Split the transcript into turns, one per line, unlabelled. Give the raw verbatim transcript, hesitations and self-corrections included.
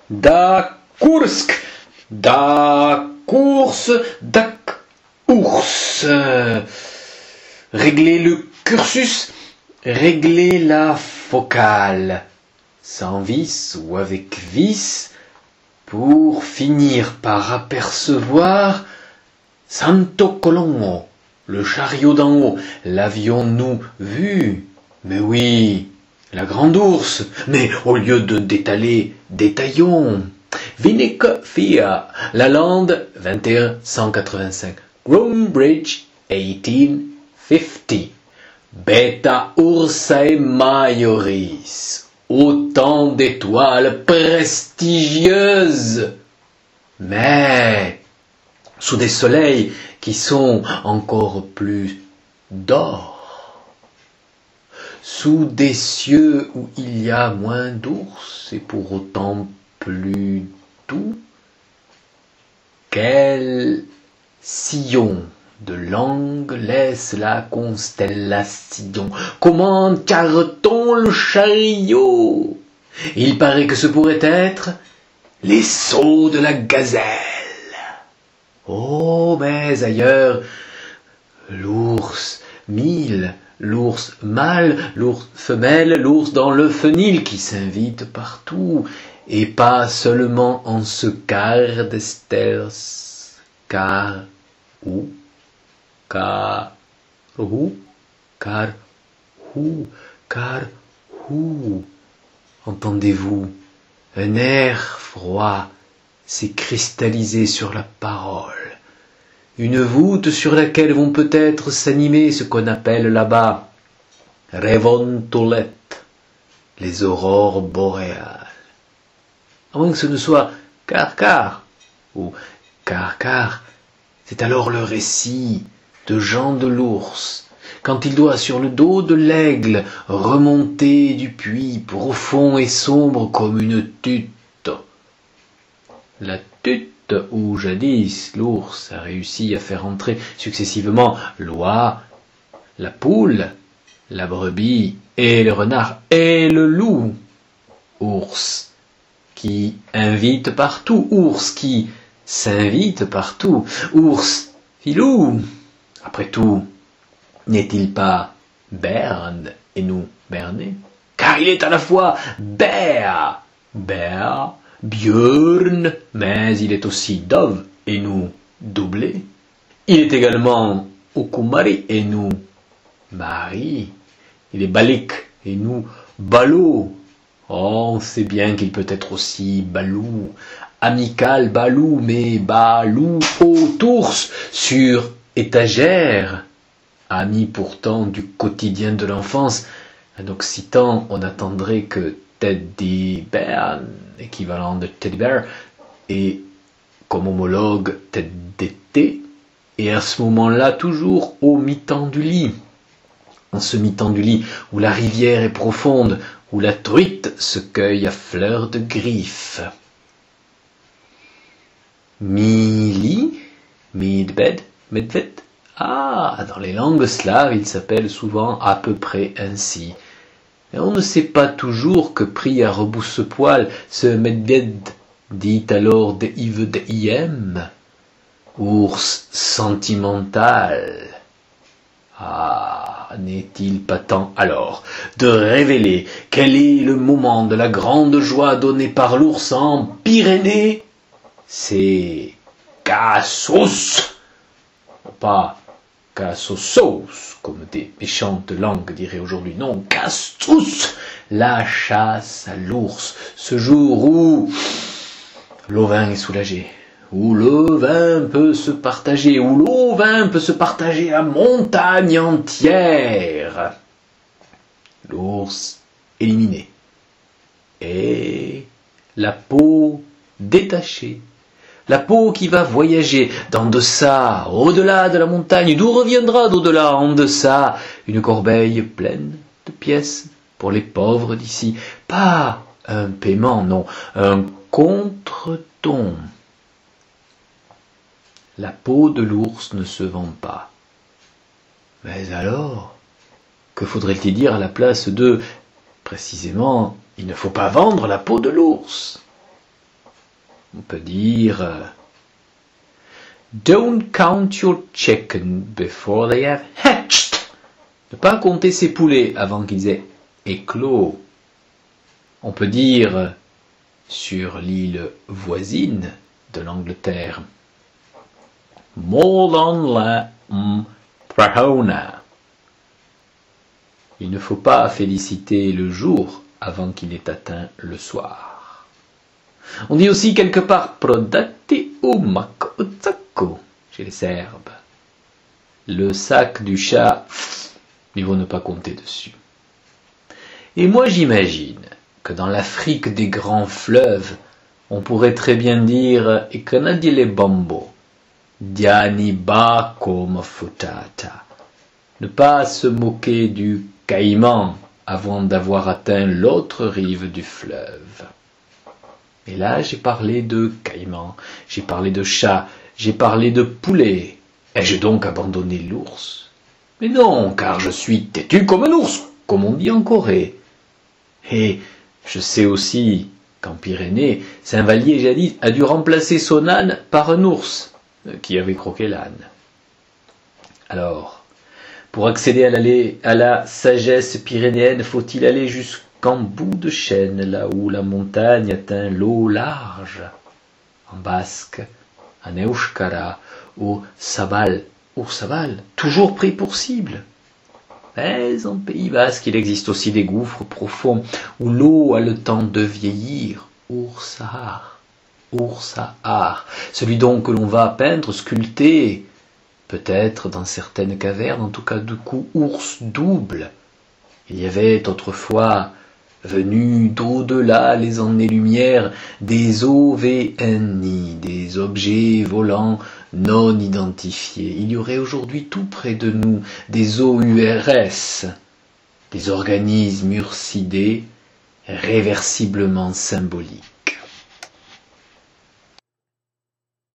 Da Kursk, da course, dak ours. Régler le cursus, régler la focale, sans vis ou avec vis, pour finir par apercevoir Santo Colombo, le chariot d'en haut. L'avions-nous vu? Mais oui, la grande ours. Mais au lieu de d'étaler, détaillons. Vinek Fia, la lande vingt et un cent quatre-vingt-cinq. Groombridge eighteen fifty. Beta Ursae Majoris. Autant d'étoiles prestigieuses. Mais sous des soleils qui sont encore plus d'or. Sous des cieux où il y a moins d'ours et pour autant plus doux. Quel sillon de langue laisse la constellation? Comment carre-t-on le chariot? Il paraît que ce pourrait être les sauts de la gazelle. Oh, mais ailleurs, l'ours mille, l'ours mâle, l'ours femelle, l'ours dans le fenil qui s'invite partout, et pas seulement en ce quart d'esters, car ou, car ou, car ou, car ou. Entendez-vous, un air froid s'est cristallisé sur la parole, une voûte sur laquelle vont peut-être s'animer ce qu'on appelle là-bas Revontulet, les aurores boréales. À moins que ce ne soit Car-Car ou Car-Car, c'est alors le récit de Jean de l'Ours, quand il doit sur le dos de l'aigle remonter du puits profond et sombre comme une tute. La tute où jadis l'ours a réussi à faire entrer successivement l'oie, la poule, la brebis et le renard et le loup. Ours qui invite partout, ours qui s'invite partout, ours filou. Après tout, n'est-il pas Berne et nous Bernais? Car il est à la fois Bert, Bert, Björn, mais il est aussi Dove et nous Doublé. Il est également Okumari et nous Marie. Il est Balik et nous Ballot. Oh, on sait bien qu'il peut être aussi Balou, amical Balou, mais Balou haute ours sur étagère. Ami pourtant du quotidien de l'enfance. En occitan, on attendrait que Teddy Bear, équivalent de Teddy Bear, et comme homologue tête d'été, et à ce moment-là toujours au mi-temps du lit. En ce mi-temps du lit où la rivière est profonde, où la truite se cueille à fleur de griffe. Mi-lit, mi-bed, medved. Ah, dans les langues slaves, il s'appelle souvent à peu près ainsi. Mais on ne sait pas toujours que pris à rebousse-poil, ce medved dit alors de Yves de Iem, ours sentimental. Ah, n'est-il pas temps alors de révéler quel est le moment de la grande joie donnée par l'ours en Pyrénées? C'est Cassos, pas Cassosos, comme des méchantes langues diraient aujourd'hui. Non, Cassos, la chasse à l'ours, ce jour où l'ovin est soulagé, où le vin peut se partager, où l'eau vin peut se partager la montagne entière. L'ours éliminé. Et la peau détachée. La peau qui va voyager d'en deçà, au-delà de la montagne, d'où reviendra d'au-delà en deçà une corbeille pleine de pièces pour les pauvres d'ici. Pas un paiement, non, un contre-don. La peau de l'ours ne se vend pas. Mais alors, que faudrait-il dire à la place de, précisément, il ne faut pas vendre la peau de l'ours? On peut dire euh, Don't count your chicken before they have hatched. Ne pas compter ses poulets avant qu'ils aient éclos. On peut dire euh, sur l'île voisine de l'Angleterre More la Prahona. Il ne faut pas féliciter le jour avant qu'il ait atteint le soir. On dit aussi quelque part Prodati umakotsako chez les Serbes. Le sac du chat, il vaut ne pas compter dessus. Et moi j'imagine que dans l'Afrique des grands fleuves, on pourrait très bien dire Ekanadile Bambo, Diani Bako Mafutata. Ne pas se moquer du caïman avant d'avoir atteint l'autre rive du fleuve. Et là, j'ai parlé de caïman, j'ai parlé de chat, j'ai parlé de poulet. Ai-je donc abandonné l'ours? Mais non, car je suis têtu comme un ours, comme on dit en Corée. Et je sais aussi qu'en Pyrénées, Saint-Vallier jadis a dû remplacer son âne par un ours qui avait croqué l'âne. Alors, pour accéder à la, à la sagesse pyrénéenne, faut-il aller jusqu'en bout de chaîne, là où la montagne atteint l'eau large, en basque, en euskara, au sabal, au sabal, toujours pris pour cible. Mais en Pays basque, il existe aussi des gouffres profonds où l'eau a le temps de vieillir, Oursahar, Oursahar, celui donc que l'on va peindre, sculpter, peut-être dans certaines cavernes, en tout cas du coup ours double. Il y avait autrefois, venus d'au-delà les années-lumière, des O V N I, des objets volants non identifiés. Il y aurait aujourd'hui tout près de nous des O U R S, des organismes ursidés réversiblement symboliques.